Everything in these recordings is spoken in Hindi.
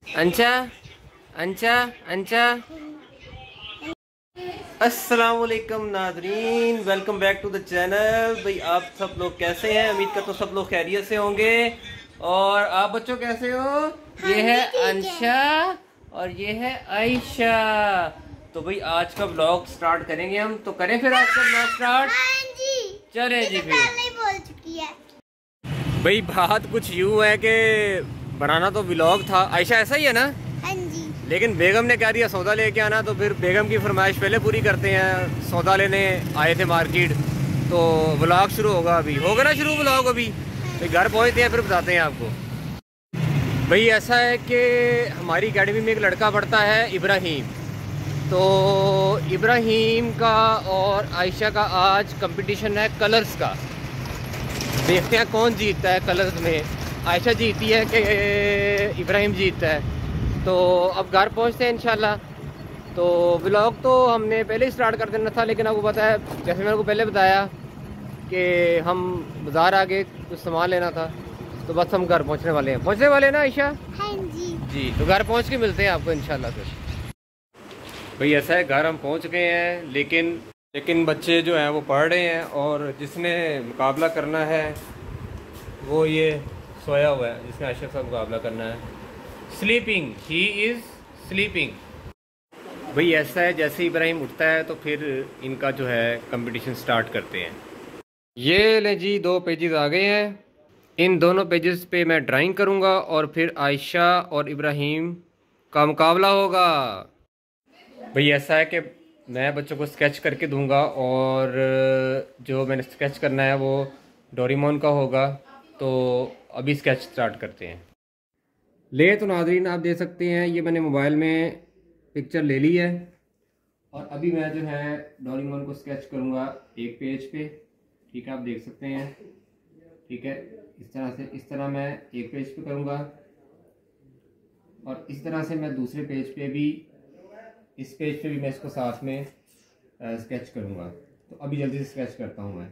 अंशा अंशा अंशा। अस्सलाम वालेकुम नाज़रीन, welcome back to the channel. भाई आप सब लोग कैसे हैं? उम्मीद करता हूँ सब लोग खैरियत से होंगे। और आप बच्चों कैसे हो? ये है अंशा और ये है आयशा। तो भाई आज का ब्लॉग स्टार्ट करेंगे हम। तो करें फिर आज का ब्लॉग स्टार्ट? हाँ जी। चलें जी फिर। पहले ही बोल चुकी है। भाई बात कुछ यूँ है कि बनाना तो व्लॉग था। आयशा ऐसा ही है ना? हाँ जी। लेकिन बेगम ने कह दिया सौदा लेके आना, तो फिर बेगम की फरमाइश पहले पूरी करते हैं। सौदा लेने आए थे मार्केट, तो व्लॉग शुरू होगा। अभी होगा ना शुरू व्लॉग? अभी तो घर पहुंचते हैं फिर बताते हैं आपको। भाई ऐसा है कि हमारी अकेडमी में एक लड़का पढ़ता है इब्राहिम। तो इब्राहिम का और आयशा का आज कंपटीशन है कलर्स का। देखते हैं कौन जीतता है कलर्स में। आयशा जीती है कि इब्राहिम जीतता है। तो अब घर पहुंचते हैं इंशाल्लाह। तो व्लॉग तो हमने पहले ही स्टार्ट कर देना था, लेकिन आपको पता है जैसे मैंने को पहले बताया कि हम बाज़ार आगे कुछ सामान लेना था, तो बस हम घर पहुंचने वाले हैं ना आयशा? हाँ जी। जी, तो घर पहुंच के मिलते हैं आपको इंशाल्लाह फिर। भाई ऐसा है घर हम पहुंच गए हैं, लेकिन बच्चे जो हैं वो पढ़ रहे हैं, और जिसने मुकाबला करना है वो ये सोया हुआ है, जिसने आयशा का मुकाबला करना है। Sleeping, he is sleeping. भाई ऐसा है जैसे इब्राहिम उठता है तो फिर इनका जो है कंपटीशन स्टार्ट करते हैं। ये ले जी 2 पेजेस आ गए हैं। इन दोनों पेजेस पे मैं ड्राइंग करूँगा और फिर आयशा और इब्राहिम का मुकाबला होगा। भाई ऐसा है कि मैं बच्चों को स्केच करके दूंगा, और जो मैंने स्केच करना है वो डोरेमोन का होगा। तो अभी स्केच स्टार्ट करते हैं। ले तो नाज़रीन आप देख सकते हैं, ये मैंने मोबाइल में पिक्चर ले ली है, और अभी मैं जो है डोरेमोन को स्केच करूँगा एक पेज पे। ठीक है, आप देख सकते हैं। ठीक है, इस तरह मैं एक पेज पे करूँगा, और इस तरह से मैं दूसरे पेज पे भी, इस पेज पे भी मैं इसको साथ में स्केच करूँगा। तो अभी जल्दी से स्केच करता हूँ मैं।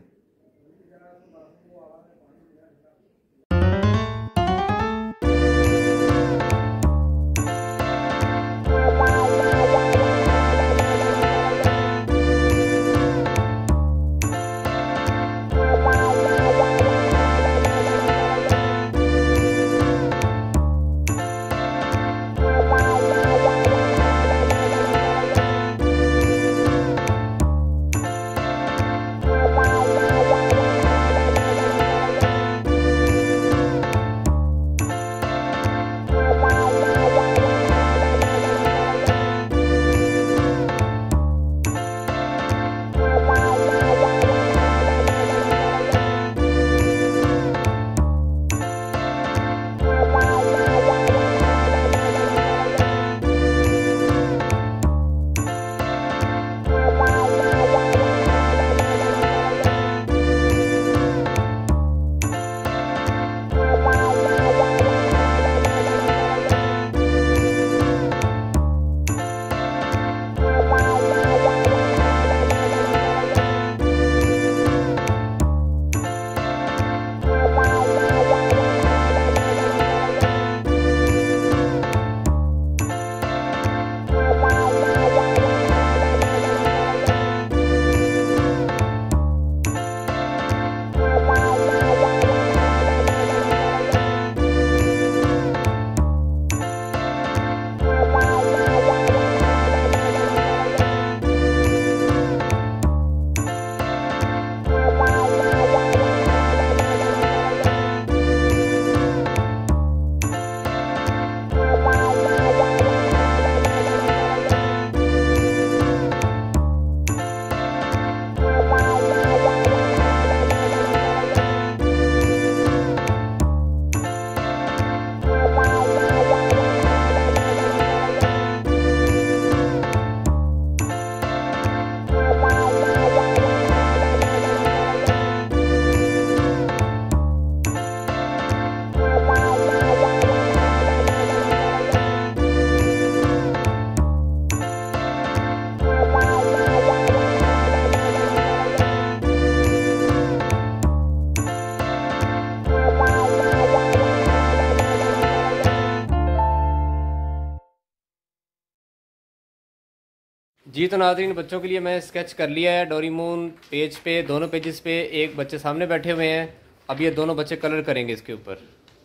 जी तो नाज़रीन, बच्चों के लिए मैं स्केच कर लिया है डोरेमोन पेज पे, दोनों पेजेस पे एक बच्चे सामने बैठे हुए हैं। अब ये दोनों बच्चे कलर करेंगे इसके ऊपर।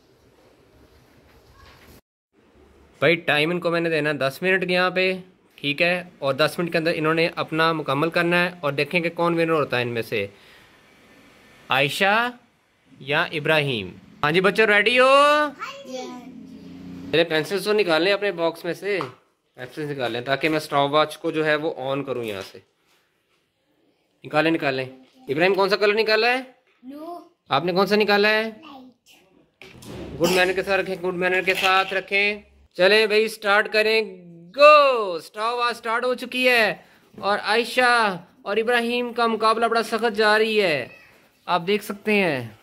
भाई टाइम इनको मैंने देना 10 मिनट यहाँ पे, ठीक है, और 10 मिनट के अंदर इन्होंने अपना मुकम्मल करना है और देखेंगे कौन विनर होता है इनमें से, आयशा या इब्राहिम। हाँ जी बच्चों, रेडी हो? मेरे पेंसिल्स तो निकालें अपने बॉक्स में से, पेंसिल्स निकालें ताकि मैं स्टॉप वॉच को जो है वो ऑन करूँ यहाँ से। निकालें निकालें। इब्राहिम कौन सा कलर निकाला है? आपने कौन सा निकाला है? गुड मैनर के साथ रखें, गुड मैनर के साथ रखें। चलें भाई स्टार्ट करें, गो। स्टॉप वॉच स्टार्ट हो चुकी है और आयशा और इब्राहिम का मुकाबला बड़ा सख्त जारी है, आप देख सकते हैं।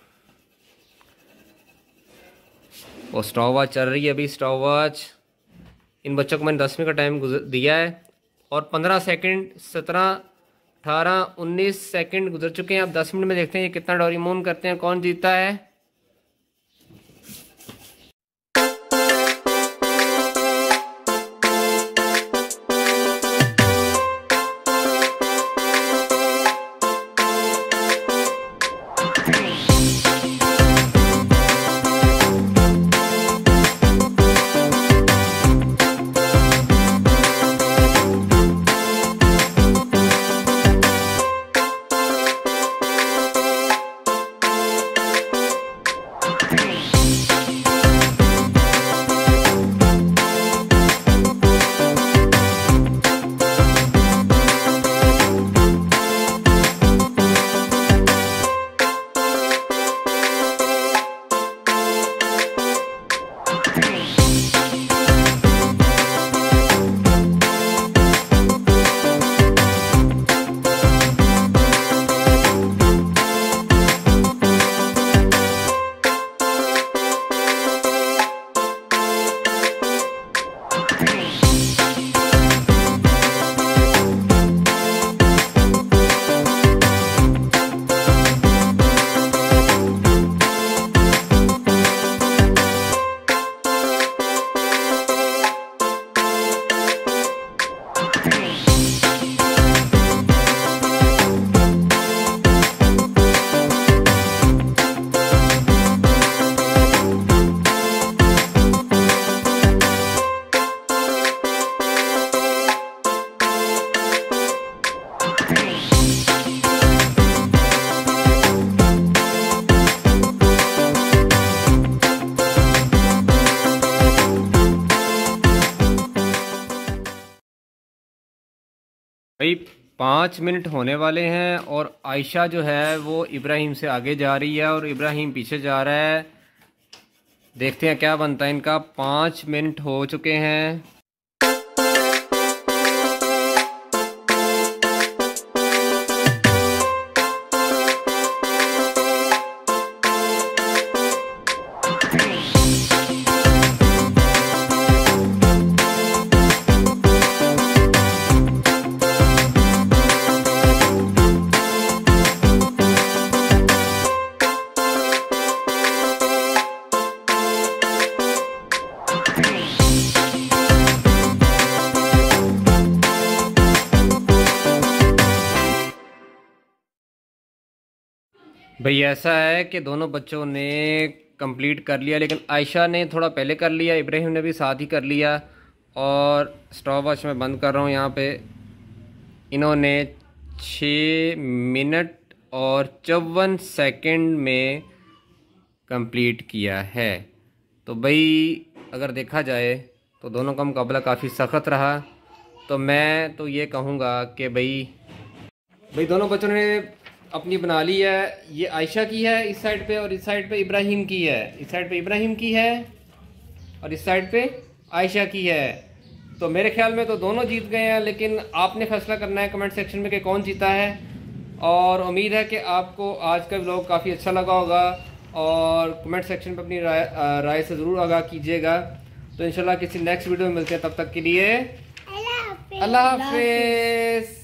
वो स्टॉप वॉच चल रही है अभी, स्टॉप वॉच। इन बच्चों को मैंने 10 मिनट का टाइम दिया है और 15 सेकंड, 17, 18, 19 सेकंड गुजर चुके हैं। अब 10 मिनट में देखते हैं ये कितना डोरेमोन करते हैं, कौन जीतता है। भाई 5 मिनट होने वाले हैं और आयशा जो है वो इब्राहिम से आगे जा रही है और इब्राहिम पीछे जा रहा है। देखते हैं क्या बनता है इनका। 5 मिनट हो चुके हैं। भाई ऐसा है कि दोनों बच्चों ने कंप्लीट कर लिया, लेकिन आयशा ने थोड़ा पहले कर लिया, इब्राहिम ने भी साथ ही कर लिया। और स्टॉप वॉच में बंद कर रहा हूँ यहाँ पे। इन्होंने 6 मिनट और 54 सेकंड में कंप्लीट किया है। तो भाई अगर देखा जाए तो दोनों का मुकाबला काफ़ी सख्त रहा। तो मैं तो ये कहूँगा कि भाई दोनों बच्चों ने अपनी बना ली है। ये आयशा की है इस साइड पे और इस साइड पे इब्राहिम की है। इस साइड पे इब्राहिम की है और इस साइड पे आयशा की है। तो मेरे ख्याल में तो दोनों जीत गए हैं, लेकिन आपने फैसला करना है कमेंट सेक्शन में कि कौन जीता है। और उम्मीद है कि आपको आज का व्लॉग काफ़ी अच्छा लगा होगा और कमेंट सेक्शन पर अपनी राय से ज़रूर आगाह कीजिएगा। तो इंशाल्लाह किसी नेक्स्ट वीडियो में मिलते हैं, तब तक के लिए अल्लाह हाफिज़।